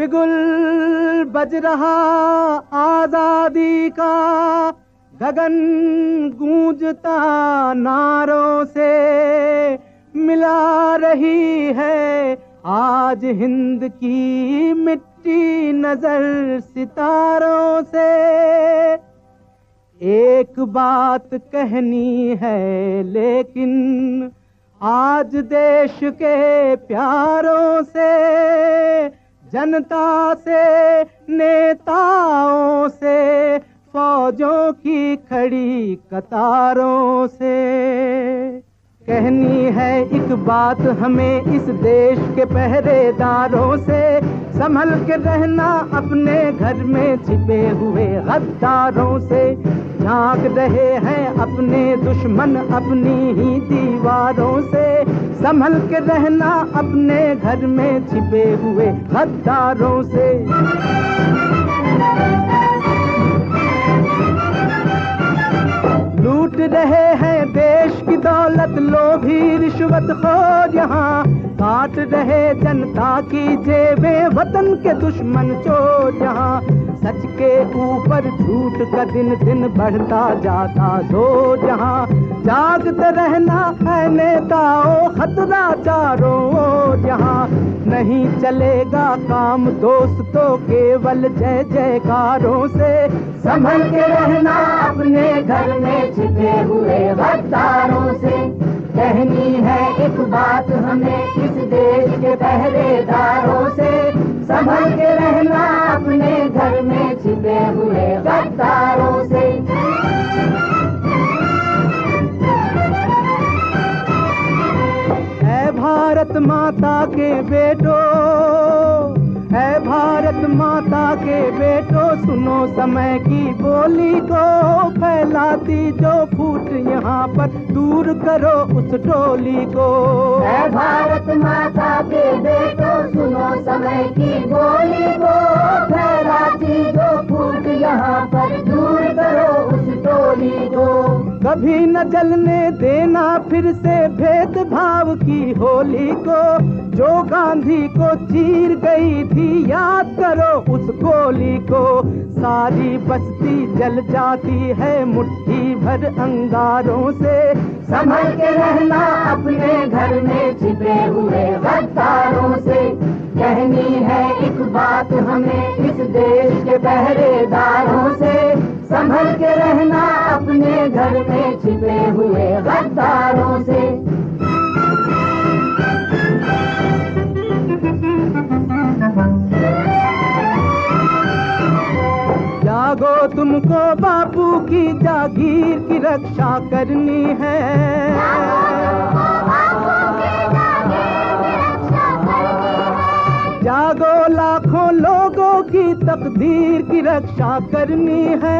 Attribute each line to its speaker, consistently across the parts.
Speaker 1: गुल गुल बज रहा आजादी का गगन, गूंजता नारों से मिला रही है आज हिंद की मिट्टी नजर सितारों से। एक बात कहनी है लेकिन आज देश के प्यारों से, जनता से, नेताओं से, फौजों की खड़ी कतारों से। कहनी है एक बात हमें इस देश के पहरेदारों से, संभल के रहना अपने घर में छिपे हुए गद्दारों से। झांक रहे हैं अपने दुश्मन अपनी ही दीवारों से, संभल के रहना अपने घर में छिपे हुए गद्दारों से। लूट रहे हैं देश की दौलत लोभी रिश्वतखोर यहाँ, काट रहे जनता की जेबें वतन के दुश्मन चोर यहाँ। सच के ऊपर झूठ का दिन दिन बढ़ता जाता जोर यहाँ। जागते रहना है नेताओं, खतरा चारों ओर यहाँ। नहीं चलेगा काम दोस्तों केवल जय जयकारों से, संभल के रहना अपने घर में छिपे हुए गद्दारों से। कहनी है एक बात हमें इस देश के पहरेदारों से, संभल के रहना अपने घर में छिपे हुए गद्दारों से। ऐ भारत माता के बेटो, ऐ भारत माता के बेटो, सुनो समय की बोली को, फैलाती जो फूट यहाँ पर दूर करो उस टोली को।
Speaker 2: ऐ भारत माता के बेटो, सुनो समय की बोली को, फैलाती जो फूट यहाँ पर दूर करो उस टोली को।
Speaker 1: कभी न जलने देना फिर से भेदभाव की होली को, जो गांधी को चीर गई थी याद करो उस गोली को। सारी बस्ती जल जाती है मुट्ठी भर अंगारों से,
Speaker 2: संभल के रहना अपने घर में छिपे हुए गद्दारों से। कहनी है एक बात हमें इस देश के पहरेदारों से, संभल के रहना अपने घर में छिपे हुए गद्दारों से।
Speaker 1: जागो तुमको बापू की जागीर की रक्षा करनी है, जागो लाखों लोगों की तकदीर की रक्षा करनी है।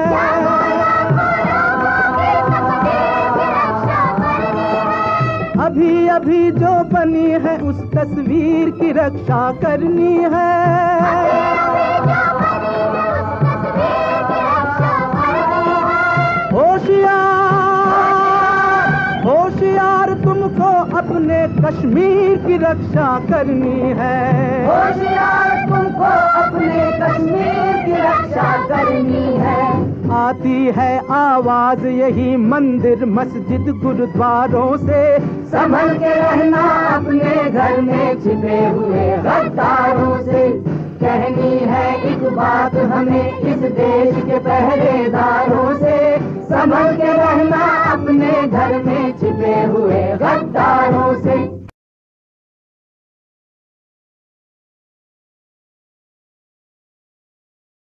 Speaker 1: अभी अभी जो बनी है उस तस्वीर की रक्षा करनी है। होशियार तुमको अपने कश्मीर की रक्षा करनी है।
Speaker 2: होशियार तुमको अपने कश्मीर की रक्षा करनी है।
Speaker 1: आती है आवाज यही मंदिर मस्जिद गुरुद्वारों से,
Speaker 2: संभल के रहना अपने घर में छिपे हुए गद्दारों से। कहनी है एक बात हमें इस देश के पहरेदारों से, संभल के रहना अपने घर में छिपे हुए गद्दारों